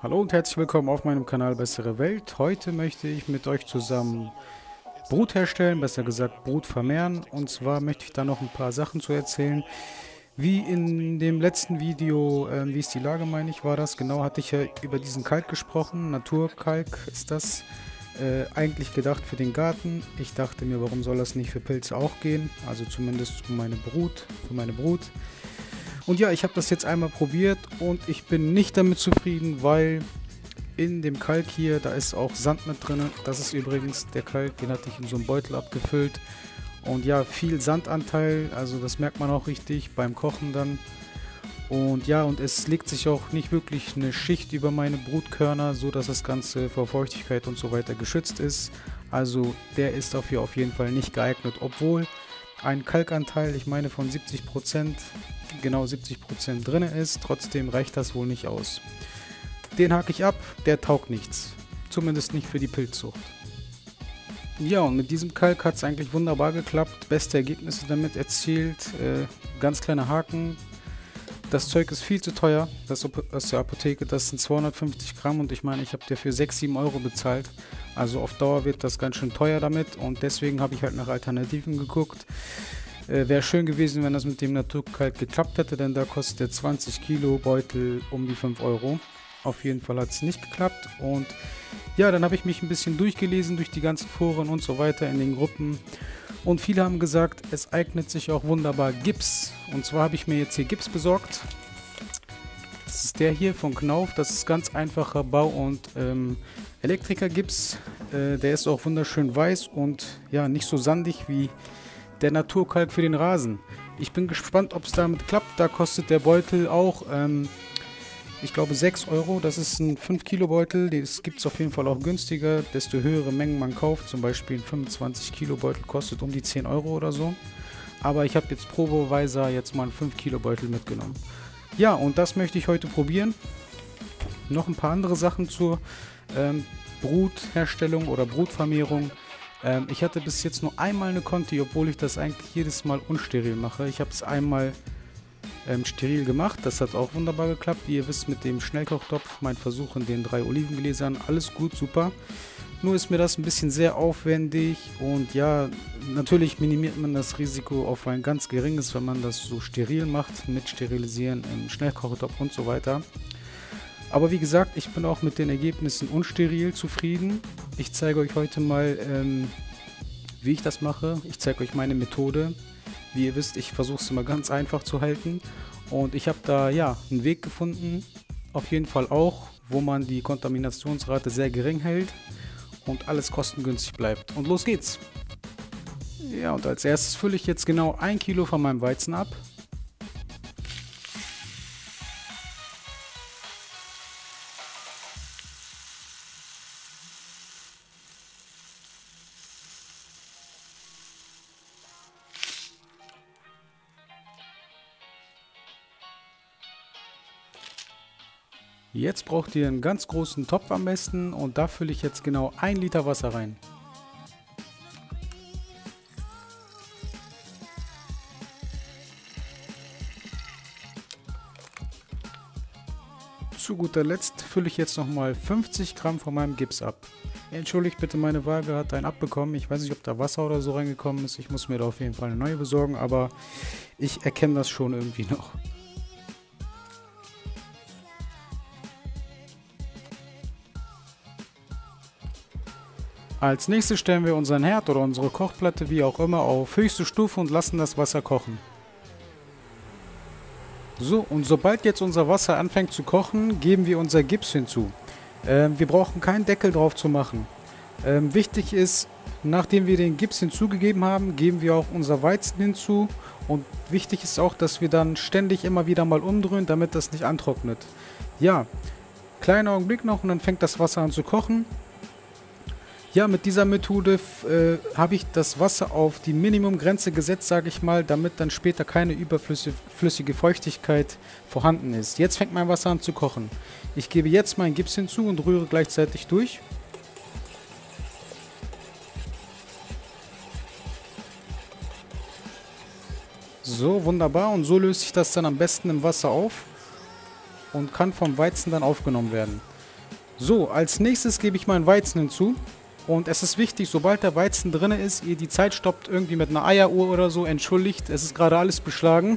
Hallo und herzlich willkommen auf meinem Kanal Bessere Welt. Heute möchte ich mit euch zusammen Brut herstellen, besser gesagt Brut vermehren. Und zwar möchte ich da noch ein paar Sachen zu erzählen. Wie in dem letzten Video, wie ist die Lage, meine ich, war das. Genau, hatte ich ja über diesen Kalk gesprochen. Naturkalk ist das. Eigentlich gedacht für den Garten. Ich dachte mir, warum soll das nicht für Pilze auch gehen? Also zumindest für meine Brut. Und ja, ich habe das jetzt einmal probiert und ich bin nicht damit zufrieden, weil in dem Kalk hier, da ist auch Sand mit drin. Das ist übrigens der Kalk, den hatte ich in so einem Beutel abgefüllt. Und ja, viel Sandanteil, also das merkt man auch richtig beim Kochen dann. Und ja, und es legt sich auch nicht wirklich eine Schicht über meine Brutkörner, so dass das Ganze vor Feuchtigkeit und so weiter geschützt ist. Also der ist dafür auf jeden Fall nicht geeignet, obwohl ein Kalkanteil, ich meine von 70%, genau 70% drin ist. Trotzdem reicht das wohl nicht aus. Den hake ich ab, der taugt nichts. Zumindest nicht für die Pilzzucht. Ja, und mit diesem Kalk hat es eigentlich wunderbar geklappt. Beste Ergebnisse damit erzielt. Ganz kleiner Haken. Das Zeug ist viel zu teuer, das aus der Apotheke. Das sind 250 Gramm und ich meine, ich habe dafür 6, 7 Euro bezahlt. Also auf Dauer wird das ganz schön teuer damit und deswegen habe ich halt nach Alternativen geguckt. Wäre schön gewesen, wenn das mit dem Naturkalk geklappt hätte, denn da kostet der 20 Kilo Beutel um die 5 Euro. Auf jeden Fall hat es nicht geklappt und ja, dann habe ich mich ein bisschen durchgelesen durch die ganzen Foren und so weiter in den Gruppen. Und viele haben gesagt, es eignet sich auch wunderbar Gips. Und zwar habe ich mir jetzt hier Gips besorgt. Das ist der hier von Knauf. Das ist ganz einfacher Bau- und Elektrikergips. Der ist auch wunderschön weiß und ja, nicht so sandig wie der Naturkalk für den Rasen. Ich bin gespannt, ob es damit klappt. Da kostet der Beutel auch, ich glaube 6 Euro. Das ist ein 5 Kilo Beutel. Das gibt es auf jeden Fall auch günstiger. Desto höhere Mengen man kauft. Zum Beispiel ein 25 Kilo Beutel kostet um die 10 Euro oder so. Aber ich habe jetzt probeweise jetzt mal einen 5 Kilo Beutel mitgenommen. Ja, und das möchte ich heute probieren. Noch ein paar andere Sachen zur Brutherstellung oder Brutvermehrung. Ich hatte bis jetzt nur einmal eine Conti, obwohl ich das eigentlich jedes Mal unsteril mache. Ich habe es einmal steril gemacht. Das hat auch wunderbar geklappt. Wie ihr wisst, mit dem Schnellkochtopf, mein Versuch in den 3 Olivengläsern, alles gut, super. Nur ist mir das ein bisschen sehr aufwendig und ja, natürlich minimiert man das Risiko auf ein ganz geringes, wenn man das so steril macht, mit Sterilisieren im Schnellkochtopf und so weiter. Aber wie gesagt, ich bin auch mit den Ergebnissen unsteril zufrieden. Ich zeige euch heute mal, wie ich das mache. Ich zeige euch meine Methode. Wie ihr wisst, ich versuche es immer ganz einfach zu halten. Und ich habe da ja einen Weg gefunden, auf jeden Fall auch, wo man die Kontaminationsrate sehr gering hält und alles kostengünstig bleibt. Und los geht's! Ja, und als erstes fülle ich jetzt genau 1 Kilo von meinem Weizen ab. Jetzt braucht ihr einen ganz großen Topf am besten und da fülle ich jetzt genau 1 Liter Wasser rein. Zu guter Letzt fülle ich jetzt nochmal 50 Gramm von meinem Gips ab. Entschuldigt bitte, meine Waage hat einen abbekommen. Ich weiß nicht, ob da Wasser oder so reingekommen ist. Ich muss mir da auf jeden Fall eine neue besorgen, aber ich erkenne das schon irgendwie noch. Als nächstes stellen wir unseren Herd oder unsere Kochplatte, wie auch immer, auf höchste Stufe und lassen das Wasser kochen. So, und sobald jetzt unser Wasser anfängt zu kochen, geben wir unser Gips hinzu. Wir brauchen keinen Deckel drauf zu machen. Wichtig ist, nachdem wir den Gips hinzugegeben haben, geben wir auch unser Weizen hinzu. Und wichtig ist auch, dass wir dann ständig immer wieder mal umdrehen, damit das nicht antrocknet. Ja, kleiner Augenblick noch und dann fängt das Wasser an zu kochen. Ja, mit dieser Methode habe ich das Wasser auf die Minimumgrenze gesetzt, sage ich mal, damit dann später keine überflüssige Feuchtigkeit vorhanden ist. Jetzt fängt mein Wasser an zu kochen. Ich gebe jetzt meinen Gips hinzu und rühre gleichzeitig durch. So, wunderbar. Und so löst sich das dann am besten im Wasser auf und kann vom Weizen dann aufgenommen werden. So, als nächstes gebe ich meinen Weizen hinzu. Und es ist wichtig, sobald der Weizen drin ist, ihr die Zeit stoppt irgendwie mit einer Eieruhr oder so, entschuldigt, es ist gerade alles beschlagen.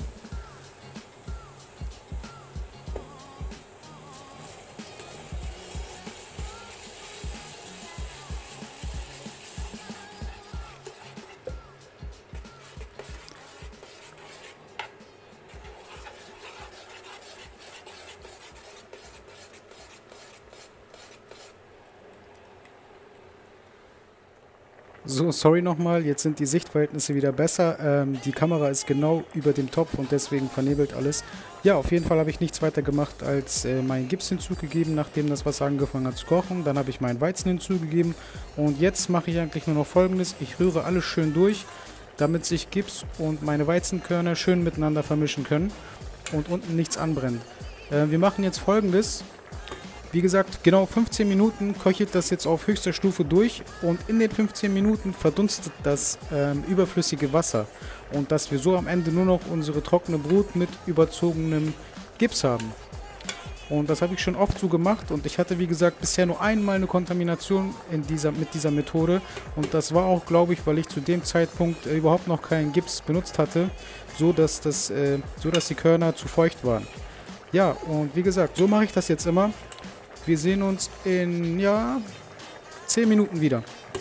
So, sorry nochmal, jetzt sind die Sichtverhältnisse wieder besser. Die Kamera ist genau über dem Topf und deswegen vernebelt alles. Ja, auf jeden Fall habe ich nichts weiter gemacht, als meinen Gips hinzugegeben, nachdem das Wasser angefangen hat zu kochen. Dann habe ich meinen Weizen hinzugegeben und jetzt mache ich eigentlich nur noch Folgendes. Ich rühre alles schön durch, damit sich Gips und meine Weizenkörner schön miteinander vermischen können und unten nichts anbrennt. Wir machen jetzt Folgendes. Wie gesagt, genau 15 Minuten köchelt das jetzt auf höchster Stufe durch und in den 15 Minuten verdunstet das überflüssige Wasser und dass wir so am Ende nur noch unsere trockene Brut mit überzogenem Gips haben. Und das habe ich schon oft so gemacht und ich hatte wie gesagt bisher nur einmal eine Kontamination mit dieser Methode und das war auch, glaube ich, weil ich zu dem Zeitpunkt überhaupt noch keinen Gips benutzt hatte, so dass die Körner zu feucht waren. Ja, und wie gesagt, so mache ich das jetzt immer. Wir sehen uns in, ja, 10 Minuten wieder.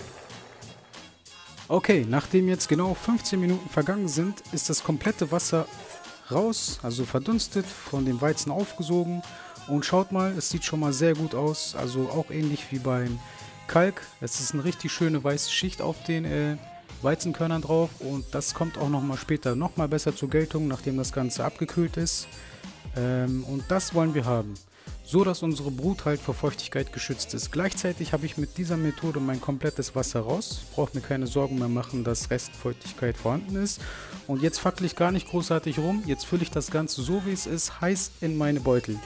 Okay, nachdem jetzt genau 15 Minuten vergangen sind, ist das komplette Wasser raus, also verdunstet, von dem Weizen aufgesogen. Und schaut mal, es sieht schon mal sehr gut aus, also auch ähnlich wie beim Kalk. Es ist eine richtig schöne weiße Schicht auf den Weizenkörnern drauf und das kommt auch nochmal später nochmal besser zur Geltung, nachdem das Ganze abgekühlt ist. Und das wollen wir haben. So dass unsere Brut halt vor Feuchtigkeit geschützt ist. Gleichzeitig habe ich mit dieser Methode mein komplettes Wasser raus. Ich brauche mir keine Sorgen mehr machen, dass Restfeuchtigkeit vorhanden ist. Und jetzt fackle ich gar nicht großartig rum. Jetzt fülle ich das Ganze so wie es ist, heiß in meine Beutel.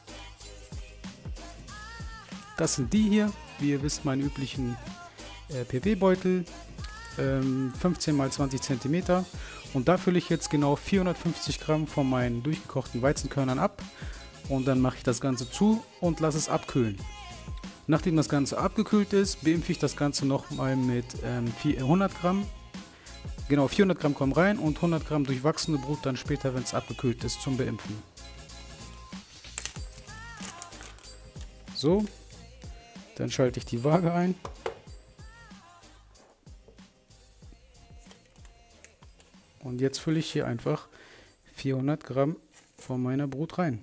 Das sind die hier, wie ihr wisst, meine üblichen PP-Beutel. 15 x 20 cm. Und da fülle ich jetzt genau 450 Gramm von meinen durchgekochten Weizenkörnern ab. Und dann mache ich das Ganze zu und lasse es abkühlen. Nachdem das Ganze abgekühlt ist, beimpfe ich das Ganze nochmal mit 400 Gramm. Genau, 400 Gramm kommen rein und 100 Gramm durchwachsene Brut dann später, wenn es abgekühlt ist, zum Beimpfen. So, dann schalte ich die Waage ein. Und jetzt fülle ich hier einfach 400 Gramm von meiner Brut rein.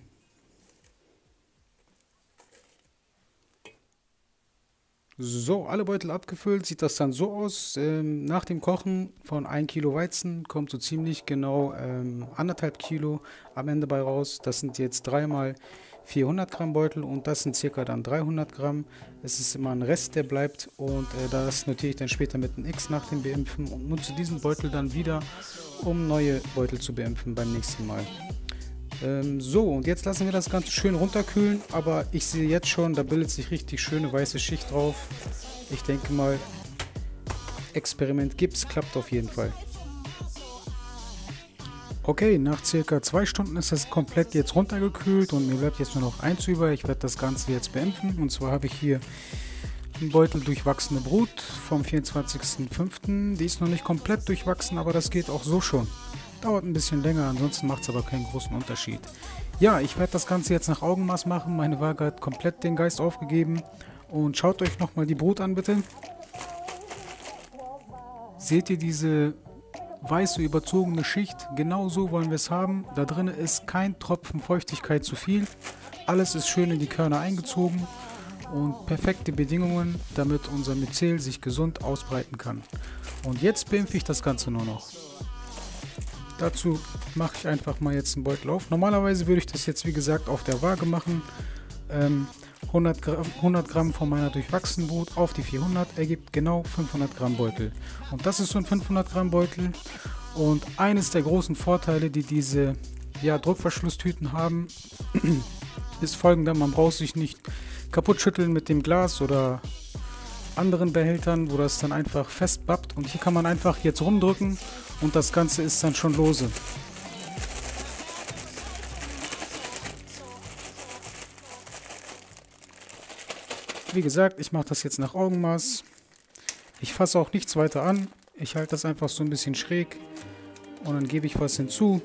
So, alle Beutel abgefüllt, sieht das dann so aus. Nach dem Kochen von 1 Kilo Weizen kommt so ziemlich genau 1,5 Kilo am Ende bei raus. Das sind jetzt 3 mal 400 Gramm Beutel und das sind circa dann 300 Gramm. Es ist immer ein Rest, der bleibt und das notiere ich dann später mit einem X nach dem Beimpfen und nutze diesen Beutel dann wieder, um neue Beutel zu beimpfen beim nächsten Mal. So, und jetzt lassen wir das Ganze schön runterkühlen, aber ich sehe jetzt schon, da bildet sich richtig schöne weiße Schicht drauf. Ich denke mal, Experiment Gips klappt auf jeden Fall. Okay, nach circa 2 Stunden ist das komplett jetzt runtergekühlt und mir bleibt jetzt nur noch eins über. Ich werde das Ganze jetzt beimpfen und zwar habe ich hier einen Beutel durchwachsene Brut vom 24.05. Die ist noch nicht komplett durchwachsen, aber das geht auch so schon. Dauert ein bisschen länger, ansonsten macht es aber keinen großen Unterschied. Ja, ich werde das Ganze jetzt nach Augenmaß machen. Meine Waage hat komplett den Geist aufgegeben. Und schaut euch nochmal die Brut an, bitte. Seht ihr diese weiße überzogene Schicht? Genau so wollen wir es haben. Da drin ist kein Tropfen Feuchtigkeit zu viel. Alles ist schön in die Körner eingezogen. Und perfekte Bedingungen, damit unser Myzel sich gesund ausbreiten kann. Und jetzt beimpfe ich das Ganze nur noch. Dazu mache ich einfach mal jetzt einen Beutel auf. Normalerweise würde ich das jetzt wie gesagt auf der Waage machen. 100 Gramm von meiner durchwachsenen Brut auf die 400 ergibt genau 500 Gramm Beutel. Und das ist so ein 500 Gramm Beutel. Und eines der großen Vorteile, die diese Druckverschlusstüten haben, ist folgender: Man braucht sich nicht kaputt schütteln mit dem Glas oder anderen Behältern, wo das dann einfach festbappt. Und hier kann man einfach jetzt rumdrücken und das Ganze ist dann schon lose. Wie gesagt, ich mache das jetzt nach Augenmaß. Ich fasse auch nichts weiter an. Ich halte das einfach so ein bisschen schräg und dann gebe ich was hinzu.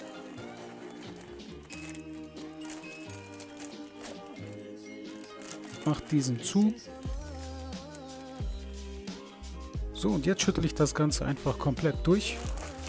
Mache diesen zu. So, und jetzt schüttle ich das Ganze einfach komplett durch.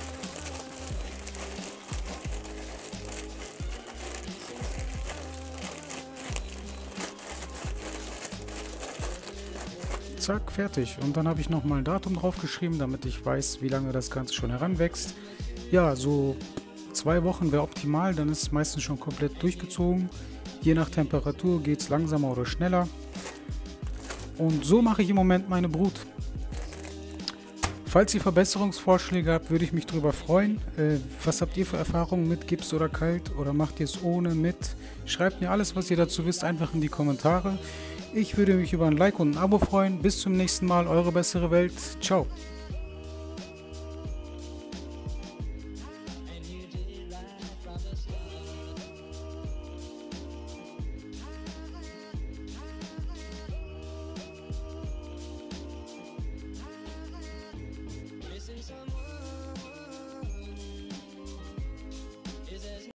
Zack, fertig. Und dann habe ich nochmal ein Datum drauf geschrieben, damit ich weiß, wie lange das Ganze schon heranwächst. Ja, so 2 Wochen wäre optimal, dann ist es meistens schon komplett durchgezogen. Je nach Temperatur geht es langsamer oder schneller. Und so mache ich im Moment meine Brut. Falls ihr Verbesserungsvorschläge habt, würde ich mich darüber freuen. Was habt ihr für Erfahrungen mit Gips oder kalt? Oder macht ihr es ohne, mit? Schreibt mir alles, was ihr dazu wisst, einfach in die Kommentare. Ich würde mich über ein Like und ein Abo freuen. Bis zum nächsten Mal, eure bessere Welt. Ciao.